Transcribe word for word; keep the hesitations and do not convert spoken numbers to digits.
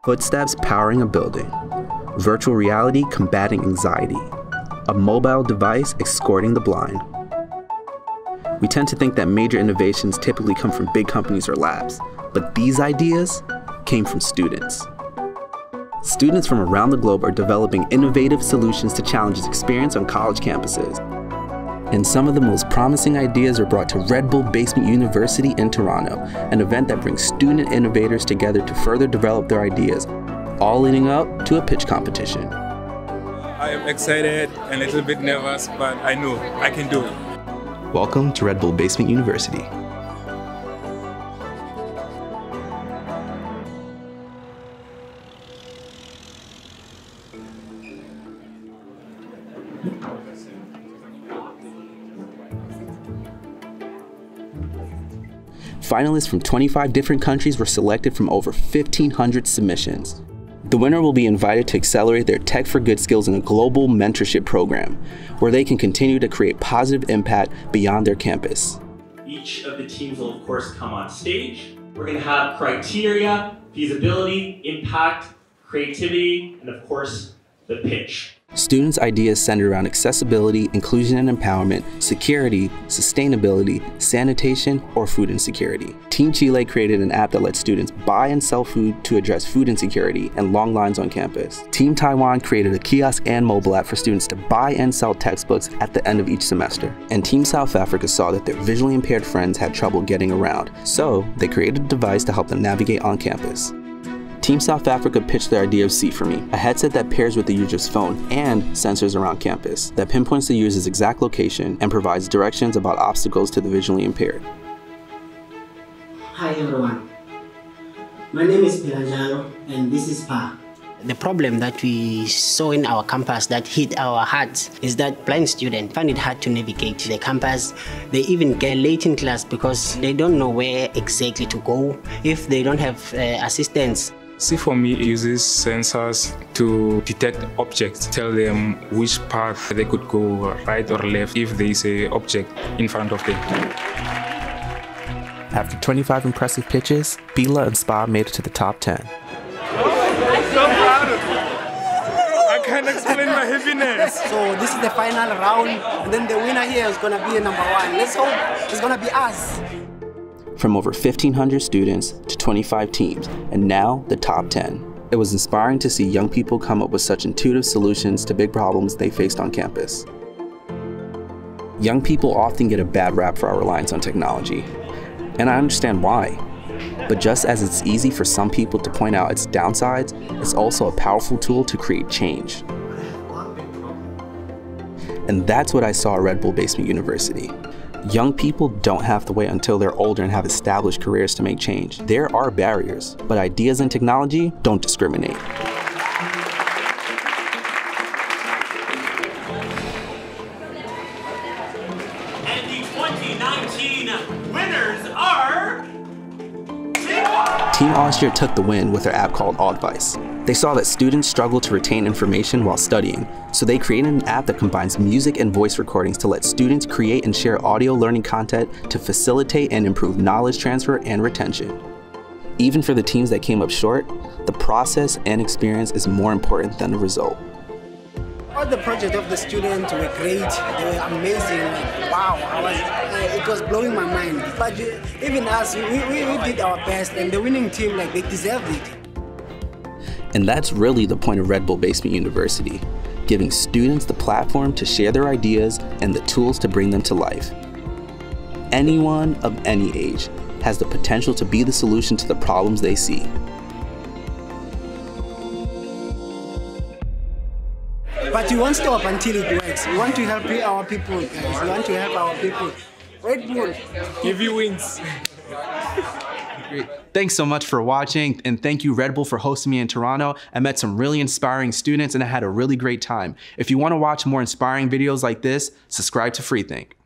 Footsteps powering a building. Virtual reality combating anxiety. A mobile device escorting the blind. We tend to think that major innovations typically come from big companies or labs, but these ideas came from students. Students from around the globe are developing innovative solutions to challenges experienced on college campuses. And some of the most promising ideas are brought to RedBull Basement University in Toronto, an event that brings student innovators together to further develop their ideas, all leading up to a pitch competition. I am excited and a little bit nervous, but I know I can do it. Welcome to RedBull Basement University. Finalists from twenty-five different countries were selected from over fifteen hundred submissions. The winner will be invited to accelerate their Tech for Good skills in a global mentorship program, where they can continue to create positive impact beyond their campus. Each of the teams will, of course, come on stage. We're going to have criteria, feasibility, impact, creativity, and of course, the pitch. Students' ideas centered around accessibility, inclusion and empowerment, security, sustainability, sanitation, or food insecurity. Team Chile created an app that lets students buy and sell food to address food insecurity and long lines on campus. Team Taiwan created a kiosk and mobile app for students to buy and sell textbooks at the end of each semester. And Team South Africa saw that their visually impaired friends had trouble getting around, so they created a device to help them navigate on campus. Team South Africa pitched their idea of See For Me, a headset that pairs with the user's phone and sensors around campus that pinpoints the user's exact location and provides directions about obstacles to the visually impaired. Hi everyone, my name is Piranjalo and this is Pa. The problem that we saw in our campus that hit our hearts is that blind students find it hard to navigate the campus. They even get late in class because they don't know where exactly to go if they don't have uh, assistance. See For Me uses sensors to detect objects, tell them which path they could go, right or left, if there is an object in front of them. After twenty-five impressive pitches, Bila and Spa made it to the top ten. I'm so proud of you. I can't explain my happiness. So this is the final round, and then the winner here is going to be number one. Let's hope it's going to be us. From over fifteen hundred students to twenty-five teams, and now the top ten. It was inspiring to see young people come up with such intuitive solutions to big problems they faced on campus. Young people often get a bad rap for our reliance on technology, and I understand why. But just as it's easy for some people to point out its downsides, it's also a powerful tool to create change. And that's what I saw at RedBull Basement University. Young people don't have to wait until they're older and have established careers to make change. There are barriers, but ideas and technology don't discriminate. And the twenty nineteen winners are... Team Austria took the win with their app called Advice. They saw that students struggle to retain information while studying, so they created an app that combines music and voice recordings to let students create and share audio learning content to facilitate and improve knowledge transfer and retention. Even for the teams that came up short, the process and experience is more important than the result. All the projects of the students were great, they were amazing. Wow, I was, uh, it was blowing my mind. But uh, even us, we, we, we did our best, and the winning team, like, they deserved it. And that's really the point of RedBull Basement University, giving students the platform to share their ideas and the tools to bring them to life. Anyone of any age has the potential to be the solution to the problems they see. But we won't stop until it works. We want to help our people, guys. We want to help our people. RedBull. Give you wings. Great. Thanks so much for watching, and thank you RedBull for hosting me in Toronto. I met some really inspiring students and I had a really great time. If you want to watch more inspiring videos like this, subscribe to Freethink.